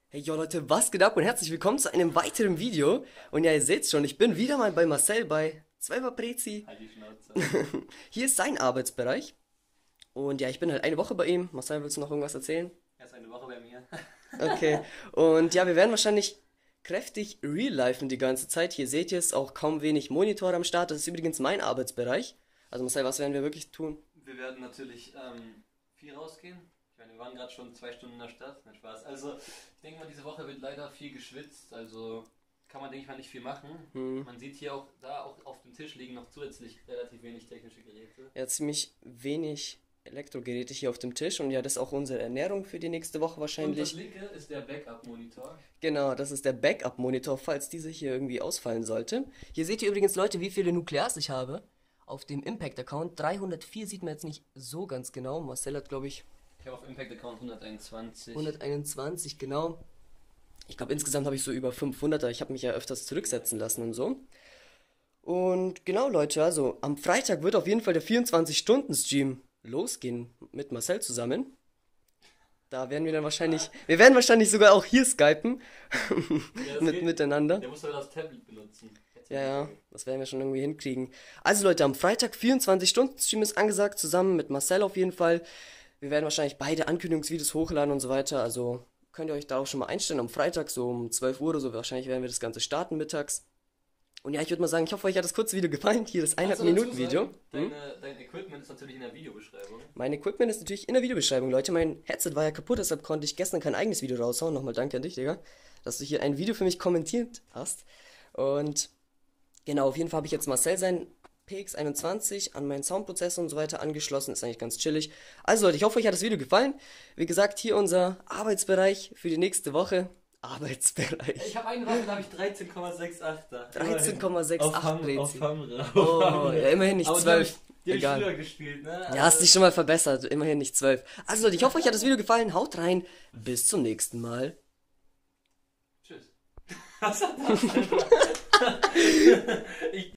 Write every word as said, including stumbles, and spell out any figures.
Hey, yo Leute, was geht ab und herzlich willkommen zu einem weiteren Video. Und ja, ihr seht's schon, ich bin wieder mal bei Marcel bei Zweimal Prezi. Halt die Schnauze. Hier ist sein Arbeitsbereich. Und ja, ich bin halt eine Woche bei ihm. Marcel, willst du noch irgendwas erzählen? Erst eine Woche bei mir. Okay. Und ja, wir werden wahrscheinlich kräftig real-lifen die ganze Zeit. Hier seht ihr es, auch kaum wenig Monitor am Start. Das ist übrigens mein Arbeitsbereich. Also Marcel, was werden wir wirklich tun? Wir werden natürlich ähm, viel rausgehen. Ich meine, wir waren gerade schon zwei Stunden in der Stadt. Nein, Spaß. Also, ich denke mal, diese Woche wird leider viel geschwitzt. Also, kann man, denke ich mal, nicht viel machen. Hm. Man sieht hier auch, da auch auf dem Tisch liegen noch zusätzlich relativ wenig technische Geräte. Ja, ziemlich wenig Elektrogeräte hier auf dem Tisch. Und ja, das ist auch unsere Ernährung für die nächste Woche Und wahrscheinlich. das linke ist der Backup-Monitor. Genau, das ist der Backup-Monitor, falls dieser hier irgendwie ausfallen sollte. Hier seht ihr übrigens, Leute, wie viele Nuklears ich habe. Auf dem Impact-Account. dreihundertvier sieht man jetzt nicht so ganz genau. Marcel hat, glaube ich, Ich habe auf Impact-Account hunderteinundzwanzig. hunderteinundzwanzig, genau. Ich glaube, insgesamt habe ich so über fünfhunderter. Ich habe mich ja öfters zurücksetzen lassen und so. Und genau, Leute, also am Freitag wird auf jeden Fall der vierundzwanzig-Stunden-Stream losgehen mit Marcel zusammen. Da werden wir dann wahrscheinlich, wir werden wahrscheinlich sogar auch hier skypen Ja, das mit, geht. miteinander. Der muss aber das Tablet benutzen. Ja, ja, das werden wir schon irgendwie hinkriegen. Also Leute, am Freitag vierundzwanzig-Stunden-Stream ist angesagt, zusammen mit Marcel auf jeden Fall. Wir werden wahrscheinlich beide Ankündigungsvideos hochladen und so weiter, also könnt ihr euch da auch schon mal einstellen. Am Freitag so um zwölf Uhr oder so, wahrscheinlich werden wir das Ganze starten mittags. Und ja, ich würde mal sagen, ich hoffe, euch hat das kurze Video gefallen. Hier das Kannst eineinhalb du dazu Minuten Video. sagen, Deine, dein Equipment ist natürlich in der Videobeschreibung. Mein Equipment ist natürlich in der Videobeschreibung, Leute. Mein Headset war ja kaputt, deshalb konnte ich gestern kein eigenes Video raushauen. Nochmal danke an dich, Digga, dass du hier ein Video für mich kommentiert hast. Und genau, auf jeden Fall habe ich jetzt Marcel sein P X einundzwanzig an meinen Soundprozessor und so weiter angeschlossen. Ist eigentlich ganz chillig. Also Leute, ich hoffe, euch hat das Video gefallen. Wie gesagt, hier unser Arbeitsbereich für die nächste Woche. Arbeitsbereich. Ich habe eine Woche, da habe ich dreizehn Komma sechsundachtzig. dreizehn Komma sechsundachtzig Auf Prezi. Hamra. Oh, ja, immerhin nicht Aber die hab ich, zwölf. die hab ich Egal. früher gespielt, ne? Ja, hast dich schon mal verbessert. Immerhin nicht zwölf. Also Leute, ich hoffe, euch hat das Video gefallen. Haut rein. Bis zum nächsten Mal. Tschüss. Was hat das denn? Ich